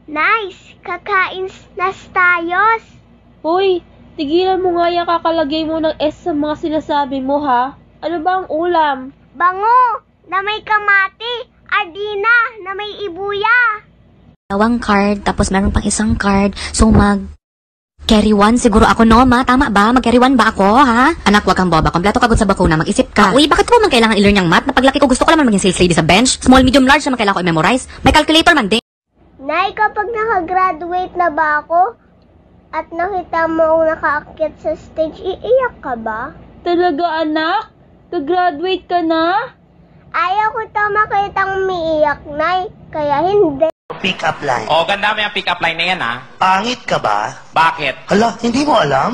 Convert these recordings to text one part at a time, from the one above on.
Nice! Kakain na tayos! Hoy, tigilan mo nga yung kakalagay mo ng S sa mga sinasabi mo, ha? Ano ba ang ulam? Bango! Na may kamati! Ardina! Na may ibuya! Dalawang card, tapos meron pang isang card. So, carry one siguro ako, no, ma? Tama ba? Mag-carry one ba ako, ha? Anak, wag kang boba. Kompleto kagod sa bakuna. Mag-isip ka. Uy, bakit ko man kailangan i-learn yung math? Napaglaki ko, gusto ko naman maging sales lady sa bench. Small, medium, large naman kailangan ko i-memorize. May calculator man din. Nay, kapag nakagraduate na ba ako at nakita mo akong nakaakyat sa stage, iiyak ka ba? Talaga, anak? Ka-graduate ka na? Ayaw ko ito makitang umiiyak, Nay. Kaya hindi. Pick-up line. Oh, ganda mo yung pick-up line na yan, ha? Pangit ka ba? Bakit? Hala, hindi mo alam?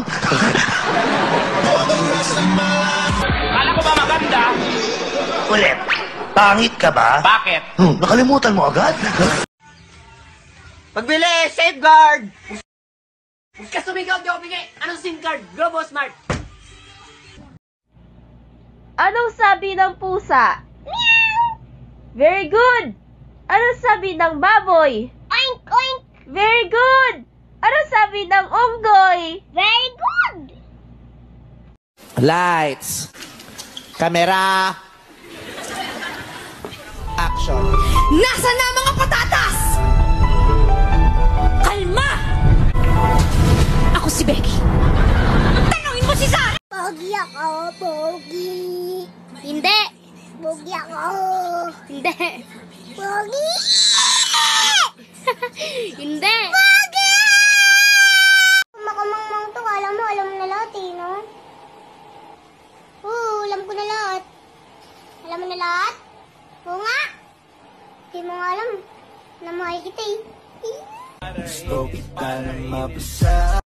Kala ko ba maganda? Ulit. Pangit ka ba? Bakit? Nakalimutan mo agad? Pagbili! Safeguard! Huwag ka sumigaw, di ako bigay! Anong SIM card? Globo Smart! Anong sabi ng pusa? Meow! Very good! Anong sabi ng baboy? Oink, oink! Very good! Anong sabi ng unggoy? Very good! Lights! Camera! Action! Nasaan na ang mga patatas? Kalma! Ako si Becky. Tanungin mo si Sarah! Pogi ako, pogi. Hindi! Pogi ako. Hindi! Pogi! Hindi! Pogi! Makamangmang to, alam mo na lahat eh, no? Oo, alam ko na lahat. Alam mo na lahat? Oo nga. Di mo nga alam na makikita eh.